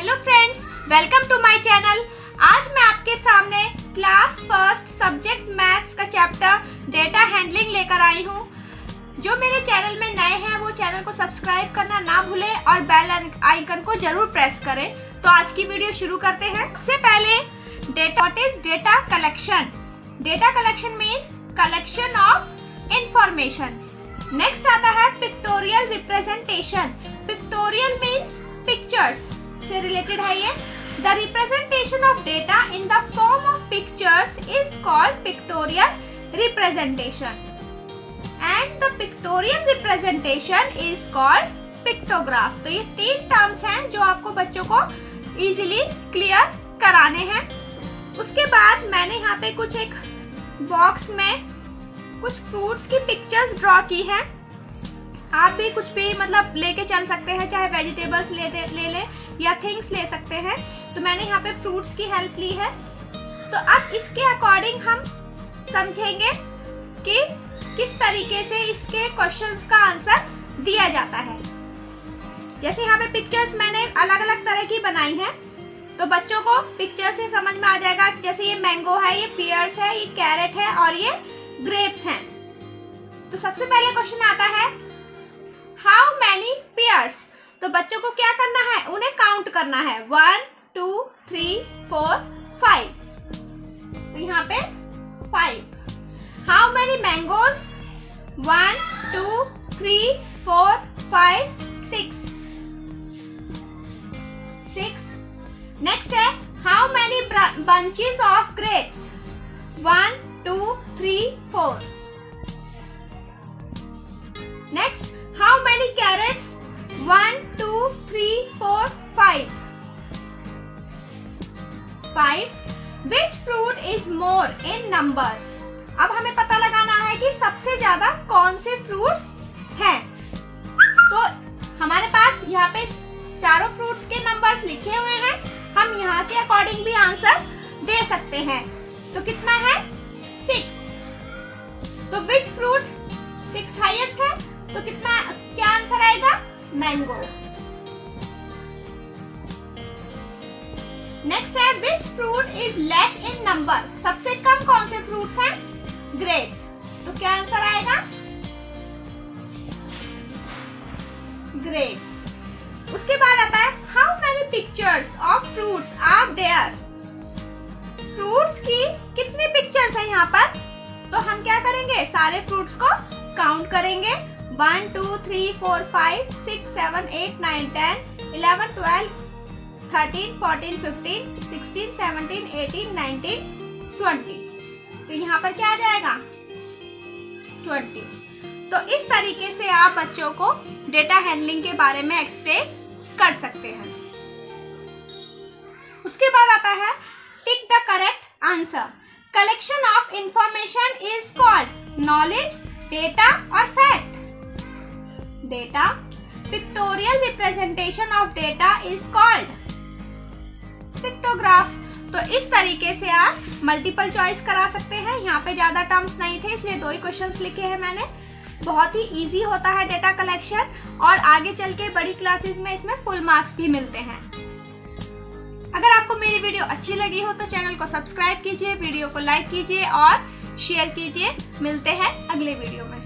Hello friends, welcome to my channel. आज मैं आपके सामने क्लास फर्स्ट सब्जेक्ट मैथ्स का चैप्टर डेटा हैंडलिंग लेकर आई हूँ। जो मेरे चैनल में नए हैं वो चैनल को सब्सक्राइब करना ना भूलें और बेल आइकन को जरूर प्रेस करें। तो आज की वीडियो शुरू करते हैं। सबसे पहले what is data collection. Data collection means collection of information. Next आता है pictorial representation. Pictorial means pictures से रिलेटेड है ये। The representation of data in the form of pictures is called pictorial representation and the pictorial representation is called pictograph. तो ये तीन terms हैं जो आपको बच्चों को इजीली क्लियर कराने हैं। उसके बाद मैंने यहाँ पे कुछ एक बॉक्स में कुछ फ्रूट्स की पिक्चर्स ड्रॉ की हैं। आप भी कुछ भी मतलब लेके चल सकते हैं, चाहे वेजिटेबल्स ले लें या थिंग्स ले सकते हैं। तो मैंने यहाँ पे फ्रूट्स की हेल्प ली है। तो अब इसके अकॉर्डिंग हम समझेंगे कि किस तरीके से इसके क्वेश्चंस का आंसर दिया जाता है। जैसे यहाँ पे पिक्चर्स मैंने अलग अलग तरह की बनाई हैं, तो बच्चों को पिक्चर से समझ में आ जाएगा। जैसे ये मैंगो है, ये पियर्स है, ये कैरेट है और ये ग्रेप्स हैं। तो सबसे पहले क्वेश्चन आता है हाउ मैनी पेयर्स। तो बच्चों को क्या करना है, उन्हें काउंट करना है 1 2 3 4 5। तो यहाँ पे 5। How many mangoes 1 2 3 4 5 6। नेक्स्ट है how many bunches of grapes 1 2 3 4। Next how many carrots 1 2 3 4 5। Which fruit is more in number। अब हमें पता लगाना है कि सबसे ज्यादा कौन से फ्रूट्स हैं। तो हमारे पास यहाँ पे चारों फ्रूट्स के नंबर्स लिखे हुए हैं। हम यहाँ के अकॉर्डिंग भी आंसर दे सकते हैं। तो कितना है 6। तो विच फ्रूट 6 हाईएस्ट है, तो कितना क्या आंसर आएगा, मैंगो। नेक्स्ट है which fruit is less in number. सबसे कम कौन से फ्रूट्स हैं, ग्रेप्स। तो क्या आंसर आएगा, ग्रेप्स। उसके बाद आता है how many pictures of fruits are there. Fruits की कितनी पिक्चर्स है यहाँ पर। तो हम क्या करेंगे, सारे फ्रूट्स को काउंट करेंगे। 1 2 3 4 5 6 7 8 9 10 11 12 13 14 15 16 17 18 19 20। तो यहाँ पर क्या आ जाएगा, 20। तो इस तरीके से आप बच्चों को डेटा हैंडलिंग के बारे में एक्सप्लेन कर सकते हैं। उसके बाद आता है tick the correct answer. Collection of information is called knowledge, data और fact. Data, pictorial representation of data is called pictograph. तो इस तरीके से आप मल्टीपल चॉइस करा सकते हैं। यहाँ पे ज्यादा टर्म्स नहीं थे, इसलिए 2 ही क्वेश्चंस लिखे हैं मैंने। बहुत ही इजी होता है डेटा कलेक्शन और आगे चल के बड़ी क्लासेस में इसमें फुल मार्क्स भी मिलते हैं। अगर आपको मेरी वीडियो अच्छी लगी हो तो चैनल को सब्सक्राइब कीजिए, वीडियो को लाइक कीजिए और शेयर कीजिए। मिलते हैं अगले वीडियो में।